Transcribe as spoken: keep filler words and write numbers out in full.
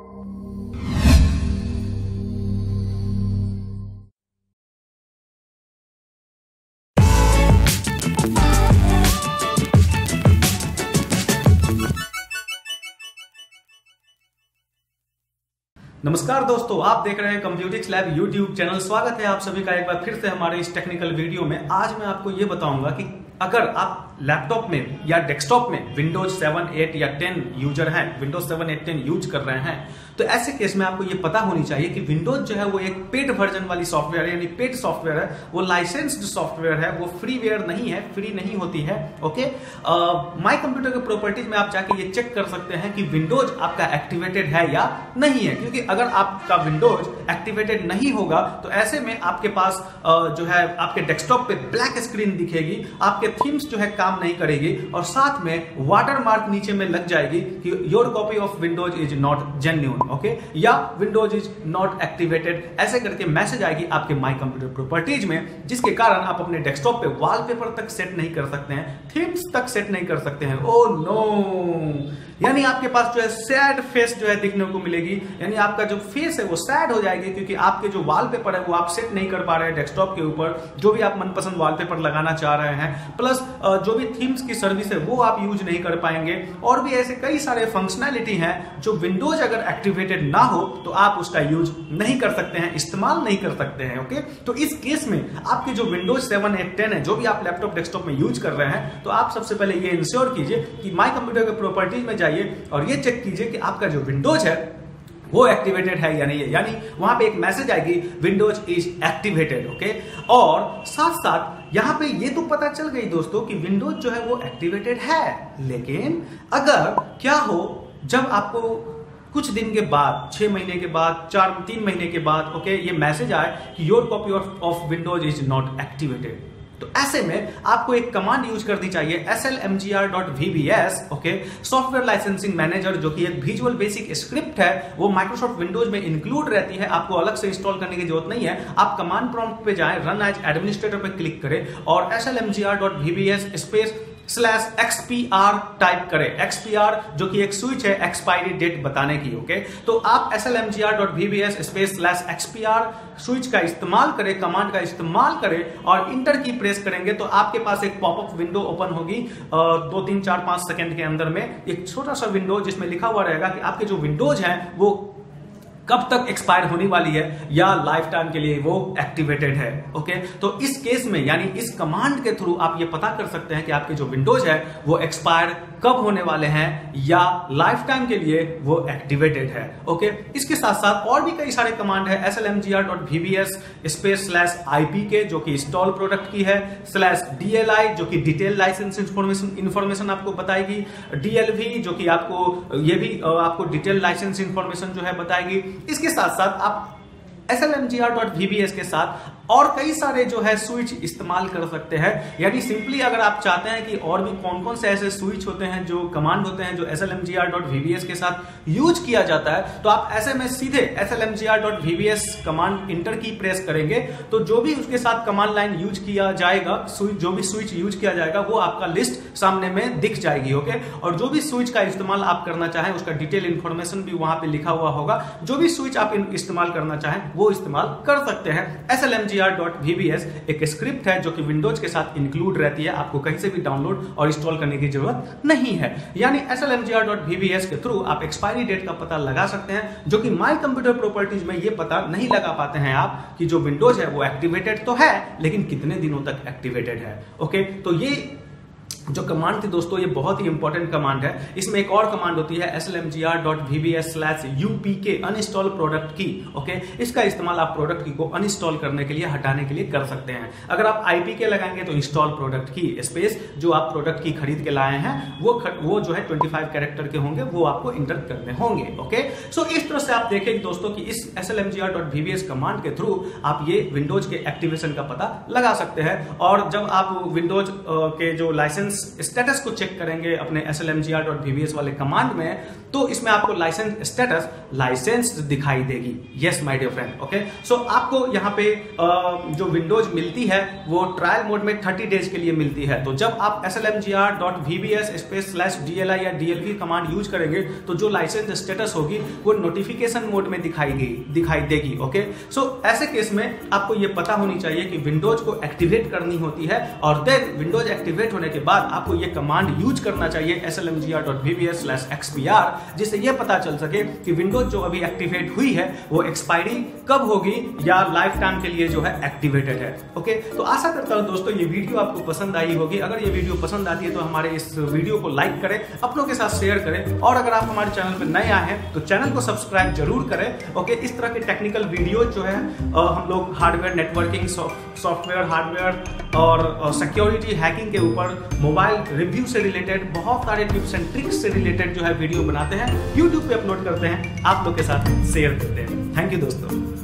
नमस्कार दोस्तों, आप देख रहे हैं कंप्यूटिक्स लैब यूट्यूब चैनल। स्वागत है आप सभी का एक बार फिर से हमारे इस टेक्निकल वीडियो में। आज मैं आपको ये बताऊंगा कि अगर आप लैपटॉप में या डेस्कटॉप में विंडोज सेवन, एट या टेन यूजर हैं, Windows seven, eight, ten use कर रहे हैं, तो ऐसे केस में आपको ये पता होनी चाहिए कि विंडोज जो है वो एक पेड वर्जन वाली सॉफ्टवेयर है, यानी पेड सॉफ्टवेयर है, वो लाइसेंस्ड सॉफ्टवेयर है, वो फ्रीवेयर नहीं है, फ्री नहीं होती है। ओके, माय कंप्यूटर के प्रॉपर्टीज में आप जाके ये चेक कर सकते हैं कि विंडोज आपका एक्टिवेटेड है या नहीं है, क्योंकि अगर आपका विंडोज एक्टिवेटेड नहीं होगा तो ऐसे में आपके पास uh, जो है आपके डेस्कटॉप पे ब्लैक स्क्रीन दिखेगी, आपके थीम्स जो है काम नहीं करेगी और साथ में वाटर मार्क नीचे में लग जाएगी कि your copy of Windows is not genuine, okay, या विंडोज इज नॉट एक्टिवेटेड, ऐसे करके मैसेज आएगी आपके माय कंप्यूटर प्रॉपर्टीज में, जिसके कारण आप अपने डेस्कटॉप पे वॉलपेपर तक सेट नहीं कर सकते हैं, थीम्स तक सेट नहीं कर सकते हैं। ओह नो, यानी आपके पास जो है सैड फेस जो है दिखने को मिलेगी, यानी आपका जो फेस है वो सैड हो जाएगी, क्योंकि आपके जो वॉलपेपर है वो आप सेट नहीं कर पा रहे हैं डेस्कटॉप के ऊपर, जो भी आप मनपसंद वॉलपेपर लगाना चाह रहे हैं, प्लस जो भी थीम्स की सर्विस है वो आप यूज नहीं कर पाएंगे। और भी ऐसे कई सारे फंक्शनैलिटी हैं जो विंडोज अगर एक्टिवेटेड ना हो तो आप उसका यूज नहीं कर सकते हैं, इस्तेमाल नहीं कर सकते हैं। ओके, तो इस केस में आपके जो विंडोज सेवन, एट, टेन है, जो भी आप लैपटॉप डेस्कटॉप में यूज कर रहे हैं, तो आप सबसे पहले ये इंश्योर कीजिए कि माय कंप्यूटर के प्रॉपर्टीज में जाइए और ये चेक कीजिए कि आपका जो विंडोज है वो एक्टिवेटेड है या नहीं है, यानी वहां पे एक मैसेज आएगी विंडोज इज एक्टिवेटेड। ओके, और साथ साथ यहां पे ये तो पता चल गई दोस्तों कि विंडोज जो है वो एक्टिवेटेड है, लेकिन अगर क्या हो जब आपको कुछ दिन के बाद, छह महीने के बाद, चार तीन महीने के बाद, ओके, ये मैसेज आए कि your copy of Windows is not activated, तो ऐसे में आपको एक कमांड यूज करनी चाहिए S L M G R dot V B S, okay, software licensing manager, जो कि एक विजुअल बेसिक स्क्रिप्ट है, वो माइक्रोसॉफ्ट विंडोज में इंक्लूड रहती है, आपको अलग से इंस्टॉल करने की जरूरत नहीं है। आप कमांड प्रॉम्प्ट पे जाएं, रन एज एडमिनिस्ट्रेटर पे क्लिक करें और S L M G R dot V B S space slash XPR type करें। एक्सपीआर जो कि एक स्विच है एक्सपायरी डेट बताने की। ओके, तो आप S L M G R dot V B S space slash XPR switch का इस्तेमाल करें, कमांड का इस्तेमाल करें और इंटर की प्रेस करेंगे तो आपके पास एक पॉपअप विंडो ओपन होगी दो तीन चार पांच सेकंड के अंदर में, एक छोटा सा विंडो जिसमें लिखा हुआ रहेगा कि आपके जो विंडोज हैं वो कब तक एक्सपायर होने वाली है या लाइफ टाइम के लिए वो एक्टिवेटेड है। ओके, तो इस केस में यानी इस कमांड के थ्रू आप ये पता कर सकते हैं कि आपके जो विंडोज है वो एक्सपायर कब होने वाले हैं या लाइफ टाइम के लिए वो एक्टिवेटेड है। ओके, इसके साथ साथ और भी कई सारे कमांड है, S L M G R dot V B S space slash I P K जो कि इंस्टॉल प्रोडक्ट की है, स्लैश डी एल आई जो कि डिटेल लाइसेंस इंफॉर्मेशन इंफॉर्मेशन आपको बताएगी, डी एल वी जो कि आपको ये भी आपको डिटेल लाइसेंस इंफॉर्मेशन जो है बताएगी। इसके साथ साथ आप S L M G R dot V B S के साथ और कई सारे जो है स्विच इस्तेमाल कर सकते हैं, यानी सिंपली अगर आप चाहते हैं कि और भी कौन कौन से ऐसे स्विच होते हैं, जो कमांड होते हैं जो S L M G R dot V B S के साथ यूज किया जाता है, तो आप ऐसे में सीधे S L M G R dot V B S command enter की प्रेस करेंगे तो जो भी उसके साथ कमांड लाइन यूज किया जाएगा, स्विच जो भी स्विच यूज किया जाएगा वो आपका लिस्ट सामने में दिख जाएगी। ओके, और जो भी स्विच का इस्तेमाल आप करना चाहें उसका डिटेल इंफॉर्मेशन भी वहां पे लिखा हुआ होगा, जो भी स्विच आप इस्तेमाल करना चाहें वो इस्तेमाल कर सकते हैं। S L M G R dot V B S एक स्क्रिप्ट है जो कि विंडोज के साथ इंक्लूड रहती है, आपको कहीं से भी डाउनलोड और इंस्टॉल करने की जरूरत नहीं है। यानी S L M G R dot V B S के थ्रू आप एक्सपायरी डेट का पता लगा सकते हैं, जो कि माय कंप्यूटर प्रॉपर्टीज में ये पता नहीं लगा पाते हैं आप कि जो विंडोज है वो एक्टिवेटेड तो है लेकिन कितने दिनों तक एक्टिवेटेड है। ओके, तो ये जो कमांड थी दोस्तों ये बहुत ही इंपॉर्टेंट कमांड है। इसमें एक और कमांड होती है S L M G R dot V B S slash U P K uninstall product की। ओके, इसका इस्तेमाल आप प्रोडक्ट की को अनइंस्टॉल करने के लिए, हटाने के लिए कर सकते हैं। अगर आप आई पी के लगाएंगे तो इंस्टॉल प्रोडक्ट की स्पेस जो आप प्रोडक्ट की खरीद के लाए हैं वो वो जो है पच्चीस कैरेक्टर के होंगे, वो आपको इंटर करने होंगे। ओके, सो इस तरह से आप देखें दोस्तों कि इस S L M G R dot V B S command के थ्रू आप ये विंडोज के एक्टिवेशन का पता लगा सकते हैं। और जब आप विंडोज के जो लाइसेंस स्टेटस को चेक करेंगे अपने S L M G R dot V B S वाले कमांड में, तो इसमें आपको लाइसेंस स्टेटस लाइसेंस दिखाई देगी। Yes my dear friend, okay. So आपको यहाँ पे जो विंडोज मिलती है वो ट्रायल मोड में थर्टी डेज के लिए मिलती है। तो जब आप S L M G R dot V B S space slash D L I या D L V command use करेंगे तो जो लाइसेंस स्टेटस होगी वो नोटिफिकेशन मोड में दिखाई दिखाई देगी, ओके। सो ऐसे केस में आपको ये पता होनी चाहिए कि विंडोज को एक्टिवेट करनी होती है, और देन विंडोज एक्टिवेट होने के बाद आपको ये कमांड यूज करना चाहिए S L M G R dot V B S slash X P R, जिससे ये पता चल सके कि विंडोज जो अभी एक्टिवेट हुई है वो एक्सपायरी कब होगी या लाइफ टाइम के लिए जो है एक्टिवेटेड है, ओके। तो आशा करता हूं दोस्तों ये वीडियो आपको पसंद आई होगी। अगर ये वीडियो पसंद आती है तो हमारे इस वीडियो को लाइक करें, अपनों के साथ शेयर करें, और अगर आप हमारे चैनल पर नए आए हैं तो चैनल को सब्सक्राइब जरूर करें, ओके। इस तरह के टेक्निकल वीडियो जो है हम लोग हार्डवेयर नेटवर्किंग, सॉफ्टवेयर हार्डवेयर और सिक्योरिटी हैकिंग के ऊपर, मोबाइल रिव्यू से रिलेटेड बहुत सारे टिप्स एंड ट्रिक्स से रिलेटेड जो है वीडियो बनाते हैं, यूट्यूब पे अपलोड करते हैं, आप लोग के साथ शेयर करते हैं। थैंक यू दोस्तों।